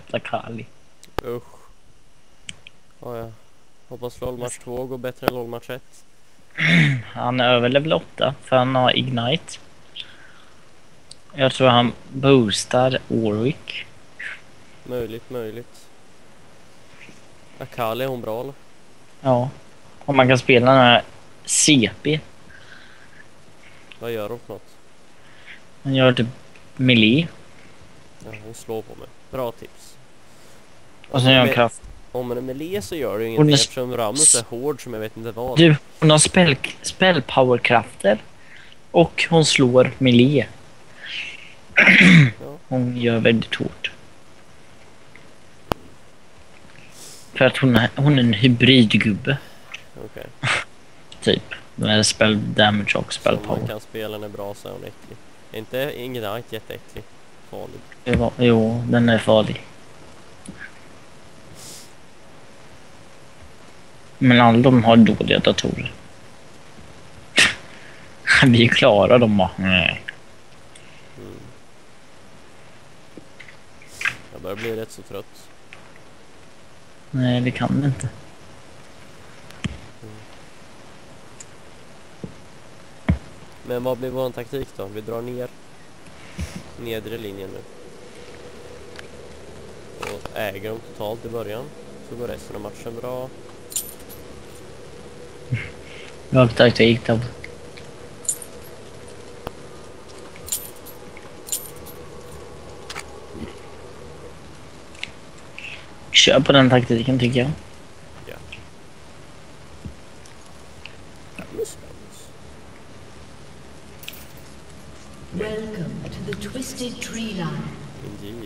Akali. Usch. Ja, ja. Hoppas LOL-match 2 går bättre än LOL-match 1. Han är över level 8 för han har Ignite. Jag tror han boostar Warwick. Möjligt. Akali, är hon bra eller? Ja. Och man kan spela den här CP. Vad gör hon för något? Han gör typ melee. Ja, hon slår på mig. Bra tips. Och sen gör han kraft. Om man är melee så gör det ju ingenting eftersom Rammus är hård som jag vet inte vad. Du, hon har spellpowerkrafter. Och hon slår melee. Ja. Hon gör väldigt hårt. För att hon är en hybridgubbe. Okej. Typ. Med spell damage och spell Så om man power. kan spela den är bra så är hon äcklig. Inte Ignite jätteäcklig. Farlig. Jo, den är farlig. Men alla de har dåliga datorer. Vi klarar dem bara. Nej. Jag börjar bli rätt så trött. Nej, det kan vi inte. Men vad blir vår taktik då? Vi drar ner nedre linjen nu. Och äger dem totalt i början. Så går resten av matchen bra. Bra taktik då. Kör på den taktiken tycker jag. Ja. Welcome to the twisted tree line. Indeed.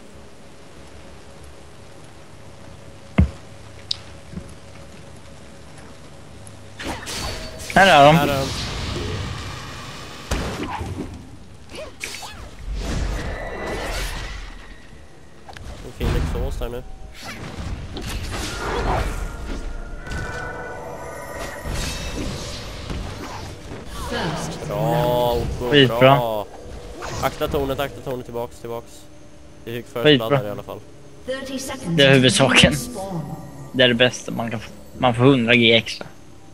Här är de. Här är de. En fin exhaust här nu. First, Bra, Oko, Skitbra. bra. Akta tornet tillbaks. Det är högt Skitbra. försladdare i alla fall. 30 seconds. Det är huvudsaken. to spawn. Det är det bästa man kan få. Man får 100 G extra.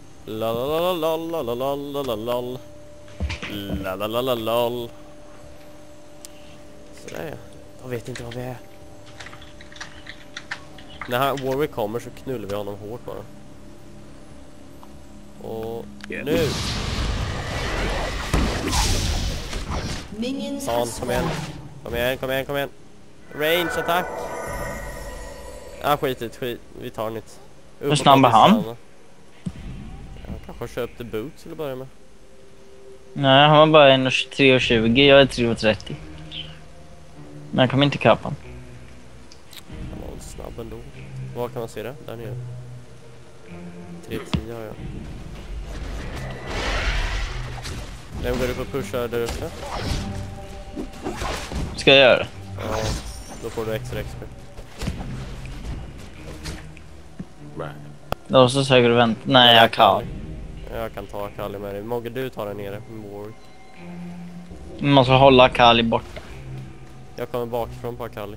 Lalalalalalalalalal. Lalalalalalal. Sådär ja. Jag vet inte vad vi är. När Warwick kommer så knullar vi honom hårt bara. Och nu. Minions Ta have han, kom igen. Range attack. skit. Vi tar den inte. Hur snabb är han? Jag kanske köpte boots till att börja med. Nej, han var bara 1,23,20. Jag är 3,30. Men jag kommer inte kappa han. Han var snabb ändå. Var kan man se det? Där nere. 3,10 har jag. Vem går du på pusha där uppe? Ska jag göra det? Ja, då får du extra XP. Då så söker du vänta. Nej, jag kan. Jag kan ta Akali med dig. Mogge, du tar den nere. Man måste hålla Akali borta. Jag kommer bakifrån på Akali.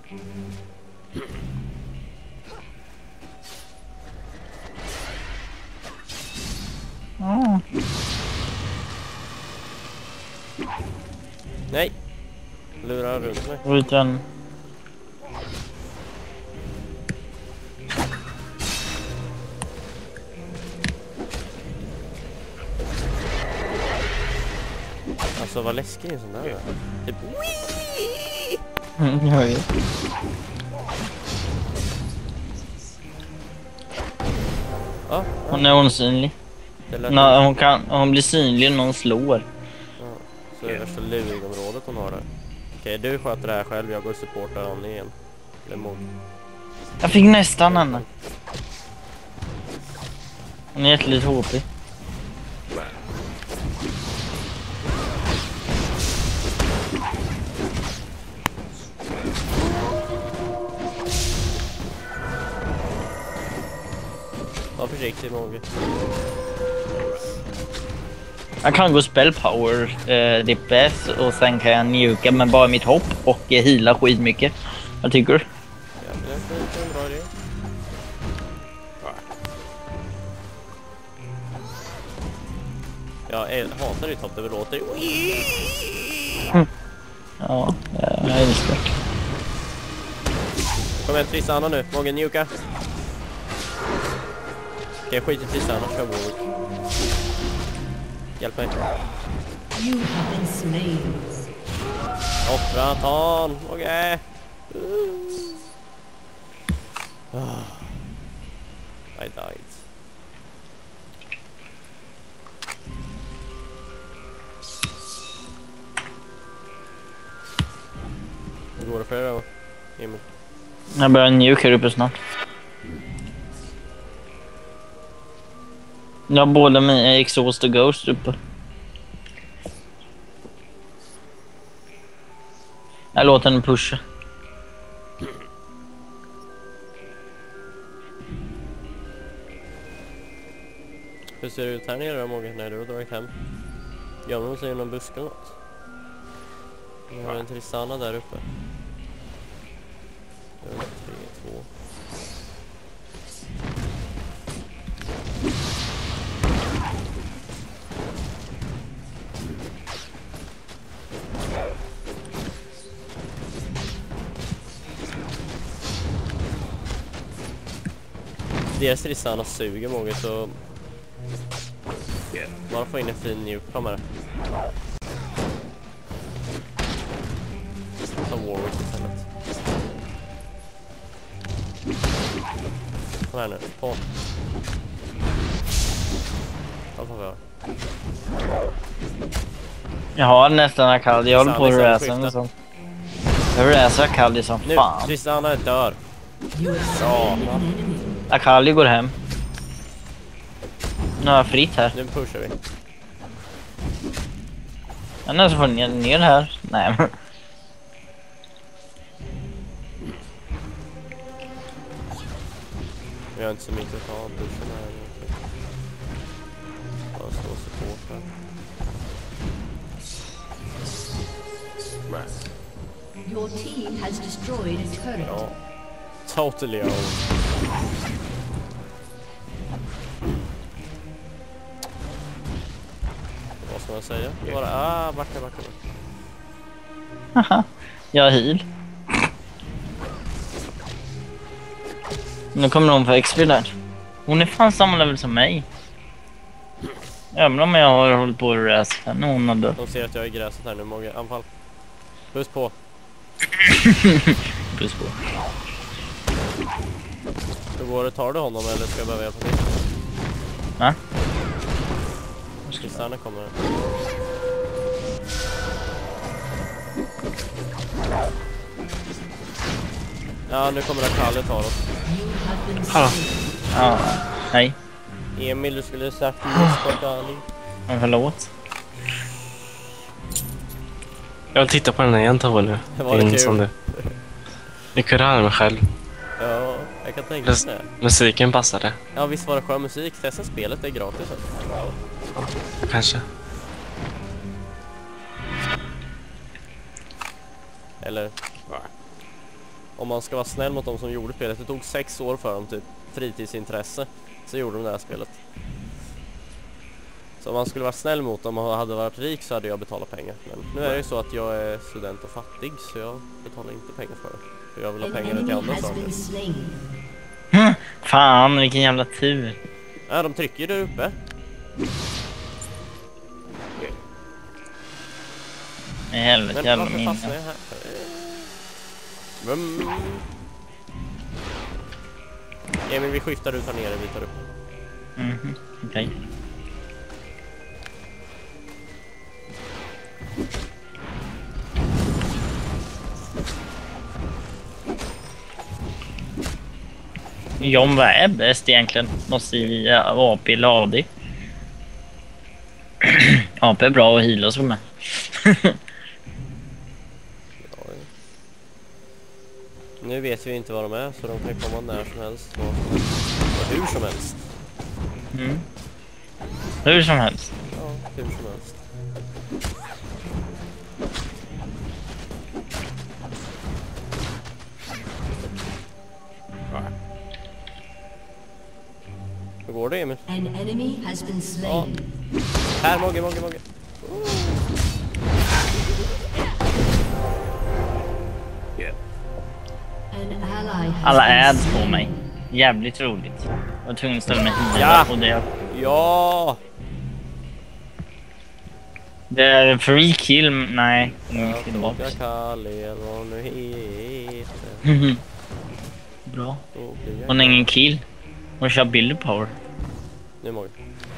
Nej! Lurar runt mig. Utan... Alltså vad läskig är en sån där. Typ... Jag vet. Ja, Hon är osynlig. det lät Hon blir synlig när någon slår. ja. Så är det värsta lurigområdet hon har där. Okej, du sköter det här själv. Jag går och supportar honom igen. Det är mod. Jag fick nästan henne. Hon är jättelite HP. Var försiktig, Mogge. Jag kan gå spell power DPS och sen kan jag njuka med bara mitt hopp och heala skitmycket. Vad tycker du? Jag hatar ju topp, det låter. Ja, jag älskar det. Kom igen, Trissana nu. Många njuka. Okej, skit i Trissana. Kör Warwick. Hjälp mig. You have been slain. Offra, ta han. Okej. I died. Hur går det för er då, Emil? Jag börjar njuka här uppe snart. Jag har båda mina Exhaust och Ghost uppe. Jag låter den pusha. Hur ser det ut här nere då, Måge? Nej, du har dragit hem. Gömmer hon sig i någon busk eller något? Vi har en Trissana där uppe. 3, 2. Deras Trissana suger Måge, så bara få in en fin nuke med det. Ta Warwick istället. Kom här nu, på. Allt vad vi har. Jag har nästan Akali, jag håller på att resa och sånt. Jag resa Akali som Nu, fan. Trissana dör. Ja, Akali går hem. Nu har jag fritt här. nu pushar vi. Jag nästan får ner här. Nej men. Vi har inte så mycket att ta pushen här. Bara stå och supporta. Your team has destroyed a turret. Ja. Totally old. Vad ska man säga? Bara, backa. Haha, jag har heal. Nu kommer någon för XP där. Hon är fan samma level som mig. Även om jag har hållit på att resa henne, hon har dött. De ser att jag är i gräset här nu, Många. Anfall. Puss på. Puss på. Hur går det? Tar du honom eller ska jag behöva hjälpa till? Va? Trissana kommer. Ja, nu kommer Akali ta oss. Hallå. Ja, hej. Emil, du skulle sagt just Akali. Men förlåt. Jag vill titta på den här igen, Tove, nu. Det var kul. Som det. Jag kunde höra mig själv. Ja, jag kan tänka mig det. Musiken passade. Ja, visst var det skön musik. Testa spelet, det är gratis. Kanske. Eller om man ska vara snäll mot de som gjorde spelet. Det tog 6 år för dem, typ fritidsintresse. Så gjorde de det här spelet. Så om man skulle vara snäll mot dem och hade varit rik så hade jag betalat pengar. Men nu är det ju så att jag är student och fattig, så jag betalar inte pengar för det. För jag vill ha pengar till andra saker. Fan, vilken jävla tur. Ja, de trycker ju där uppe. I helvete, Men jävla varför minne. fastnar jag här? Emil, vi skiftar ut här nere, vi tar upp. Mhm, okej. John, vad är bäst egentligen? Måste i AP eller AD? AP är bra att heala som med. Nu vet vi inte vad de är, så de kan komma när som helst. Och hur som helst. Mm. Hur som helst. Ja, hur som helst. Hur går det, Emil? An enemy has been slain. Ja. Här, Mogge. An ally has Alla been ads slain. på mig. Jävligt roligt. Jag var tvungen att ställa mig Ja. och det. Ja! Det är free kill. Nej, ingen Jag tillbaka. frågar Kalle eller vad hon nu heter. Bra. Då blir jag Hon har ingen kill. Hon kör build power. Nu Mogge.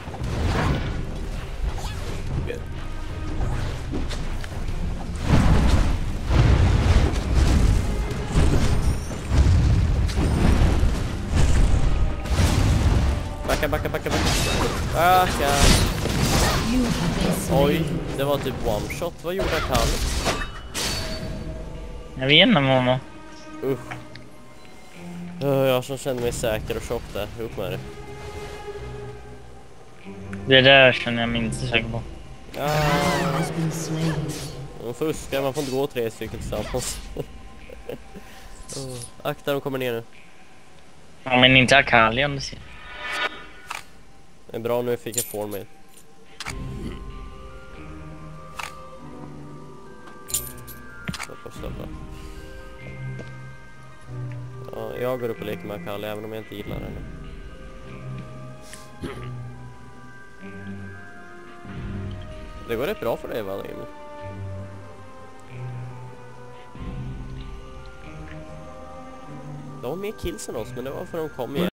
Backa. You have been Oj, slain. det var typ one shot. Vad gjorde Kalle? Jag vet inte vad man... Jag som känner mig säker och shop där. Upp med det. Det där känner jag mig inte så säker på. Ja, Has been slain. de fuskar. Man får inte gå 3 stycken tillsammans. Akta, de kommer ner nu. Ja, men inte Akali om du ser. Det är bra, nu fick jag form med. Stoppa. Ja, jag går upp och leker med Akali även om jag inte gillar henne. Det går rätt bra för dig, va, Emil? De har mer kills än oss, men det var för att de kom igen.